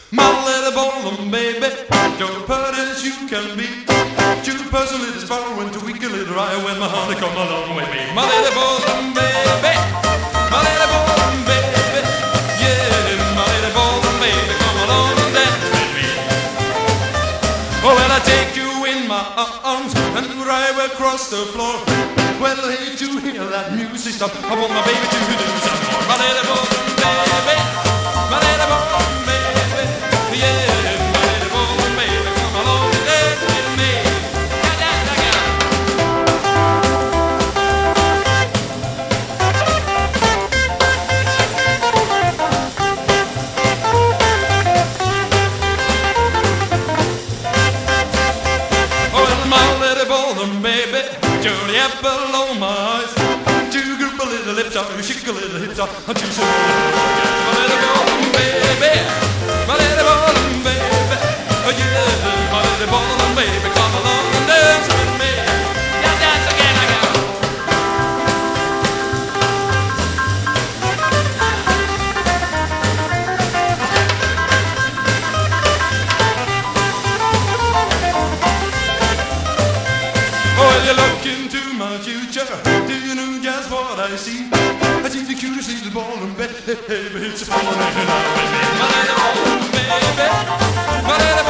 My little ballroom baby, you're pretty as you can be. Jupiter's a little sparrow and a weak a little rye when my honey come along with me. My little ballroom baby, my little ballroom baby, yeah, my little ballroom baby, come along and dance with me. Oh, well, I take you in my arms and drive across the floor. Well, I hate to hear that music stop. I want my baby to do some more. My little ballroom baby, my little ballroom baby, yeah, my little ballroom baby, come along and dance with me. Baby, Johnny apple on my eyes. To group a little lips out, you shake a little hips out, and you say, my little ballroom baby, my little ballroom baby, oh yeah, my little ballroom baby, come along and dance with me. Yeah, dance again, again. Oh, you look into my future, do you know just what I see? I see the cutest little ballroom baby, it's a falling in love with me. My little ballroom baby, my little